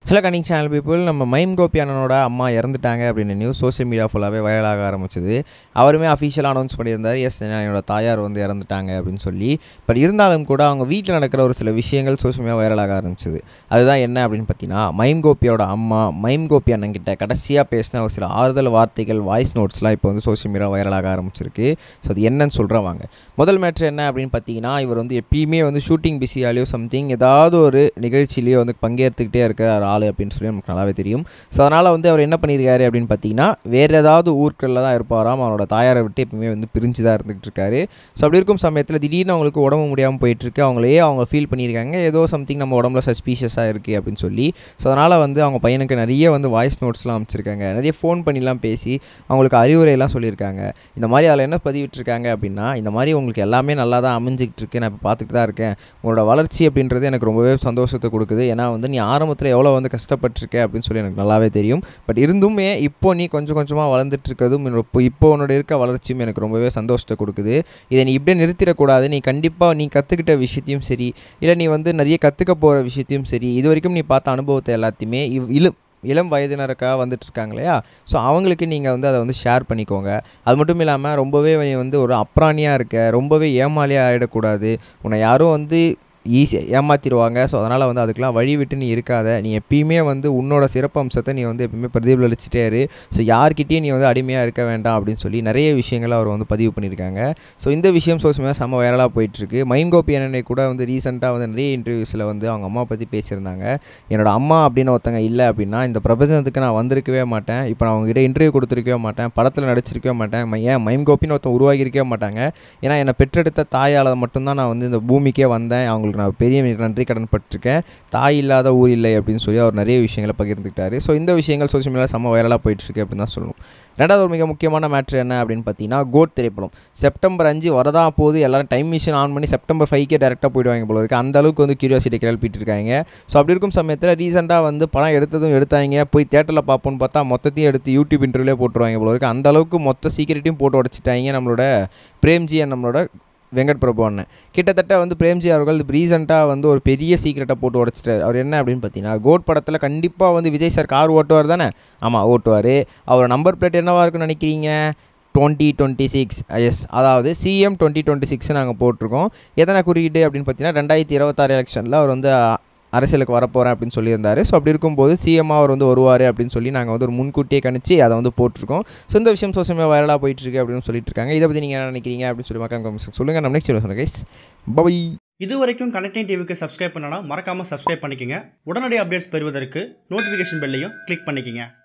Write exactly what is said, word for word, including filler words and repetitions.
Hello கனிங் channel people. நம்ம mime Gopi அண்ணனோட அம்மா இறந்துட்டாங்க அப்படின்னு நியூஸ் சோஷியல் மீடியா ஃபுல்லாகவே வைரலாக ஆரம்பிச்சது. அவருமே அஃபிஷியலாக அனௌன்ஸ் பண்ணியிருந்தார், எஸ் என்னோட தாயார் வந்து இறந்துட்டாங்க அப்படின்னு சொல்லி. பட் இருந்தாலும் கூட அவங்க வீட்டில் நடக்கிற ஒரு சில விஷயங்கள் சோஷியல் மீடியா வைரலாக ஆரம்பிச்சது. அதுதான் என்ன அப்படின்னு பார்த்தீங்கன்னா, மைம் கோபியோட அம்மா மைம் கோபி அண்ணன் கிட்ட கடைசியாக பேசின ஒரு சில ஆறுதல் வார்த்தைகள், வாய்ஸ் நோட்ஸ்லாம் இப்போ வந்து சோஷியல் மீடியா வைரலாக ஆரம்பிச்சிருக்கு. ஸோ அது என்னன்னு சொல்கிறேன் வாங்க. முதல் மேட்ரு என்ன அப்படின்னு பார்த்தீங்கன்னா, இவர் வந்து எப்பயுமே வந்து ஷூட்டிங் பிஸியாலேயோ சம்திங் ஏதாவது ஒரு நிகழ்ச்சியிலையோ வந்து பங்கேற்றுக்கிட்டே இருக்கிற ஆள் அப்படின்னு சொல்லி நமக்கு நல்லாவே தெரியும். ஸோ அதனால் வந்து அவர் என்ன பண்ணியிருக்காரு அப்படின்னு பார்த்தீங்கன்னா, வேறு ஏதாவது ஊர்களில் தான் இருப்பாராம். அவரோட தாயாரை விட்டு எப்பவுமே வந்து பிரிஞ்சு தான் இருந்துகிட்டு இருக்காரு. ஸோ அப்படி இருக்கும் சமயத்தில் திடீர்னு அவங்களுக்கு உடம்பு முடியாமல் போயிட்டுருக்கு. அவங்களே அவங்க ஃபீல் பண்ணியிருக்காங்க, ஏதோ சம்திங் நம்ம உடம்புல சஸ்பீஷியஸாக இருக்குது அப்படின்னு சொல்லி. ஸோ அதனால் வந்து அவங்க பையனுக்கு நிறைய வந்து வாய்ஸ் நோட்ஸ்லாம் அமைச்சிருக்காங்க, நிறைய ஃபோன் பண்ணிலாம் பேசி அவங்களுக்கு அறிவுரையெல்லாம் சொல்லியிருக்காங்க. இந்த மாதிரி அதில் என்ன பதிவிட்டிருக்காங்க அப்படின்னா, இந்த மாதிரி உங்களுக்கு எல்லாமே நல்லா தான் அமைஞ்சிக்கிட்டு இருக்கு, நான் இப்போ பார்த்துட்டு தான் இருக்கேன். உங்களோட வளர்ச்சி அப்படின்றது எனக்கு ரொம்பவே சந்தோஷத்தை கொடுக்குது. ஏன்னா வந்து நீ ஆரம்பத்தில் எவ்வளோ வந்து கஷ்டப்பட்டிருக்க அப்படின்னு சொல்லி எனக்கு நல்லாவே தெரியும். பட் இருந்துமே இப்போ நீ கொஞ்சம் கொஞ்சமாக வளர்ந்துட்டு இருக்கிறதும் இப்போ இப்போ உன்னோட இருக்க வளர்ச்சியும் எனக்கு ரொம்பவே சந்தோஷத்தை கொடுக்குது. இதை நீ இப்படியே நிறுத்திடக்கூடாது. நீ கண்டிப்பாக நீ கற்றுக்கிட்ட விஷயத்தையும் சரி, இல்லை நீ வந்து நிறைய கற்றுக்க போகிற விஷயத்தையும் சரி, இது வரைக்கும் நீ பார்த்த அனுபவத்தை எல்லாத்தையுமே இவ் இளம் இளம் வயதினருக்காக வந்துட்டு இருக்காங்க இல்லையா, ஸோ அவங்களுக்கு நீங்கள் வந்து அதை வந்து ஷேர் பண்ணிக்கோங்க. அது மட்டும் இல்லாமல் ரொம்பவே வந்து ஒரு அப்ராணியாக இருக்க, ரொம்பவே ஏமாளியாக ஆகிடக்கூடாது. உன்னை யாரும் வந்து ஈஸியாக ஏமாற்றிடுவாங்க. ஸோ அதனால் வந்து அதுக்கெலாம் வழி விட்டு நீ இருக்காத. நீ எப்பயுமே வந்து உன்னோட சிறப்பு அம்சத்தை நீ வந்து எப்பயுமே பிரதிபலிச்சுட்டே இரு. ஸோ யார்கிட்டையும் நீ வந்து அடிமையாக இருக்க வேண்டாம் அப்படின்னு சொல்லி நிறைய விஷயங்களை அவர் வந்து பதிவு பண்ணியிருக்காங்க. ஸோ இந்த விஷயம் சோஷியல் மீடியா செம்ம வைரலாக போயிட்டுருக்கு. மைம் கோபி அண்ணனை கூட வந்து ரீசெண்டாக வந்து நிறைய இன்டர்வியூஸில் வந்து அவங்க அம்மா பற்றி பேசியிருந்தாங்க. என்னோட அம்மா அப்படின்னு ஒருத்தங்க இல்லை அப்படின்னா இந்த பிரபஞ்சத்துக்கு நான் வந்திருக்கவே மாட்டேன், இப்போ நான் அவங்ககிட்ட இன்டர்வியூ கொடுத்துருக்கவே மாட்டேன், படத்தில் நடிச்சிருக்கவே மாட்டேன், ஏன் மைம் கோபின்னு ஒருத்தன் உருவாகியிருக்கவே மாட்டாங்க. ஏன்னா என்னை பெற்றெடுத்த தாயால் மட்டும்தான் நான் வந்து இந்த பூமிக்கே வந்தேன். அவங்களுக்கு நான் பெரிய நன்றி கடன் பட்டிருக்கேன். தாய் இல்லாத ஊர் இல்லை அப்படின்னு சொல்லி அவர் நிறைய விஷயங்களை பகிர்ந்துக்கிட்டாரு. ஸோ இந்த விஷயங்கள் சோஷியல் மீடியாவில் செம்ம வைரலாக போயிட்டுருக்கு அப்படின்னு தான் சொல்லணும். ரெண்டாவது ஒரு மிக முக்கியமான மேட்ரு என்ன அப்படின்னு பார்த்தீங்கன்னா, கோட் திரைப்படம் செப்டம்பர் அஞ்சு வரதா போது எல்லாரும் டைம் மிஷின் ஆன் பண்ணி செப்டம்பர் ஃபைவ்க்கே டேரெக்டாக போயிடுவாங்க போல இருக்குது. அந்த அளவுக்கு வந்து கியூரியாசிட்டி கிளப்பிட்டு இருக்காங்க. ஸோ அப்படி இருக்கும் சமயத்தில் ரீசெண்டாக வந்து படம் எடுத்ததும் எடுத்தாங்க, போய் தேட்டரில் பார்ப்போன்னு பார்த்தா மொத்தத்தையும் எடுத்து யூடியூப் இன்டர்வியூலே போட்டுருவாங்க போல இருக்குது. அந்த அளவுக்கு மொத்த சீக்கிரட்டையும் போட்டு உடச்சிட்டாங்க நம்மளோட பிரேம்ஜி அண்ட் நம்மளோட வெங்கட் பிரபு அண்ணன். கிட்டத்தட்ட வந்து பிரேம்ஜி அவர்கள் ரீசெண்டாக வந்து ஒரு பெரிய சீக்கிரட்டை போட்டு உடச்சிட்டார். அவர் என்ன அப்படின்னு பார்த்தீங்கன்னா, கோட் படத்தில் கண்டிப்பாக வந்து விஜய் சார் கார் ஓட்டுவார் தானே? ஆமாம், ஓட்டுவார். அவர் நம்பர் பிளேட் என்னவாக இருக்குன்னு நினைக்கிறீங்க? டுவெண்ட்டி டுவெண்ட்டி சிக்ஸ் எஸ், அதாவது சிஎம் டுவெண்ட்டி டுவெண்ட்டி சிக்ஸ் நாங்கள் போட்டிருக்கோம். எத்தனை குறியீடு அப்படின்னு பார்த்தீங்கன்னா, ரெண்டாயிரத்தி இருபத்தாறு எலெக்ஷனில் அவர் வந்து அரசியலுக்கு வரப்போகிறேன் அப்படின்னு சொல்லியிருந்தார். ஸோ அப்படி இருக்கும்போது சிஎம்மாக அவர் வந்து வருவார் அப்படின்னு சொல்லி நாங்கள் வந்து ஒரு முன்கூட்டியே கணிச்சு அதை வந்து போட்டிருக்கோம். ஸோ இந்த விஷயம் சோஷியல் மீடியா வைரலாக போயிட்டுருக்கு அப்படின்னு சொல்லிட்டு இருக்காங்க. இதை பற்றி நீங்கள் என்ன நினைக்கிறீங்க அப்படின்னு சொல்லி மக்கள் கமெண்ட்ஸ் சொல்லுங்கள். நம்ம நெக்ஸ்ட் சொல்லுங்கள் கைஸ், பை. இது வரைக்கும் கனெக்டிங் டிவிக்கு சப்ஸ்கிரைப் பண்ணனா மறக்காமல் சப்ஸ்கிரைப் பண்ணிக்கங்க. உடனடி அப்டேட்ஸ் பெறுவதற்கு நோட்டிஃபிகேஷன் பெல்லையும் கிளிக் பண்ணிக்கங்க.